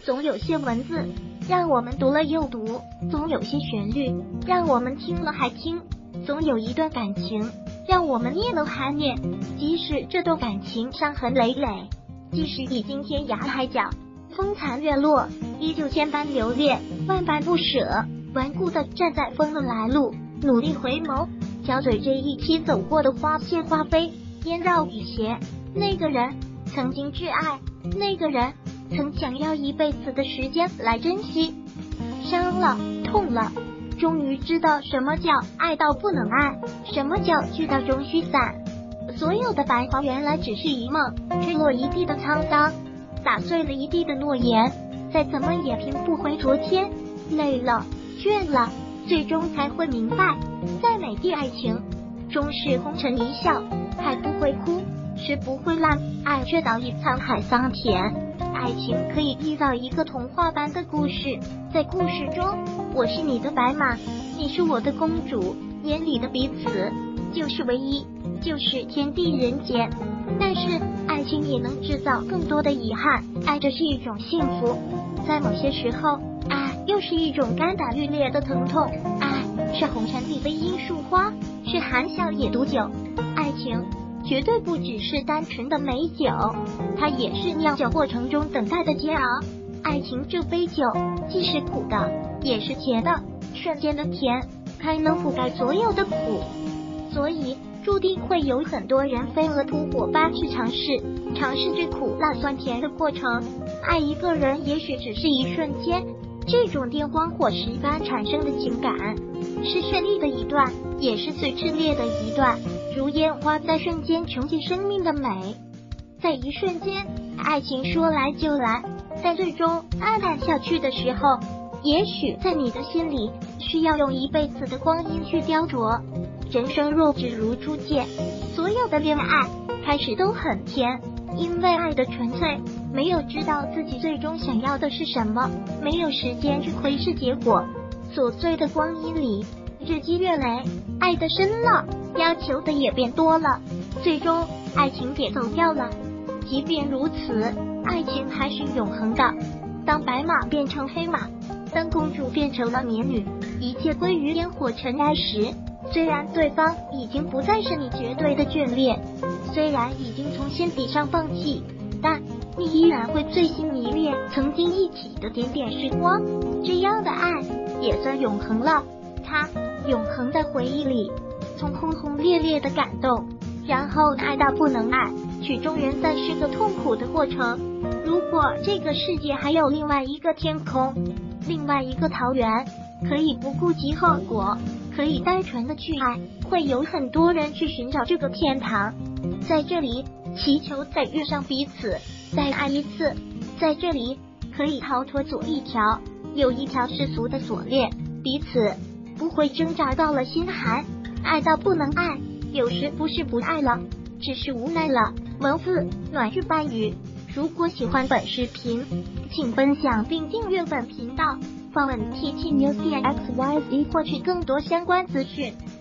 总有些文字让我们读了又读，总有些旋律让我们听了还听，总有一段感情让我们念了还念。即使这段感情伤痕累累，即使已经天涯海角，风残月落，依旧千般留恋，万般不舍，顽固地站在风的来路，努力回眸，巧嘴这一期走过的花谢花飞，烟绕雨斜。那个人曾经挚爱，那个人曾想要一辈子的时间来珍惜，伤了，痛了，终于知道什么叫爱到不能爱，什么叫聚到终须散。所有的白花原来只是一梦，吹落一地的沧桑，打碎了一地的诺言，再怎么也拼不回昨天。累了，倦了，最终才会明白，再美的爱情终是红尘一笑，海不会哭，石不会烂，爱却早已沧海桑田。爱情可以缔造一个童话般的故事，在故事中，我是你的白马，你是我的公主，眼里的彼此就是唯一，就是天地人间。但是爱情也能制造更多的遗憾，爱着是一种幸福，在某些时候，爱又是一种肝胆欲裂的疼痛。爱是红尘里的罂粟花，是含笑野毒酒。爱情绝对不只是单纯的美酒，它也是酿酒过程中等待的煎熬。爱情这杯酒既是苦的，也是甜的，瞬间的甜还能覆盖所有的苦，所以注定会有很多人飞蛾扑火般去尝试这苦辣酸甜的过程。爱一个人也许只是一瞬间，这种电光火石般产生的情感是绚丽的一段，也是最炽烈的一段，如烟花在瞬间穷尽生命的美。在一瞬间，爱情说来就来，在最终黯淡下去的时候，也许在你的心里需要用一辈子的光阴去雕琢。人生若只如初见，所有的恋爱开始都很甜，因为爱的纯粹，没有知道自己最终想要的是什么，没有时间去窥视结果。琐碎的光阴里，日积月累，爱的深了，要求的也变多了，最终爱情也走掉了。即便如此，爱情还是永恒的。当白马变成黑马，当公主变成了民女，一切归于烟火尘埃时，虽然对方已经不再是你绝对的眷恋，虽然已经从心底上放弃，但你依然会醉心迷恋曾经一起的点点时光。这样的爱也算永恒了，它永恒在回忆里，从轰轰烈烈的感动，然后爱到不能爱，曲终人散是个痛苦的过程。如果这个世界还有另外一个天空，另外一个桃源，可以不顾及后果，可以单纯的去爱，会有很多人去寻找这个天堂。在这里祈求再遇上彼此，再爱一次，在这里可以逃脱左一条右一条世俗的锁链，彼此不会挣扎到了心寒，爱到不能爱，有时不是不爱了，只是无奈了。文字暖日伴语。如果喜欢本视频，请分享并订阅本频道，访问 TT News XYZ 获取更多相关资讯。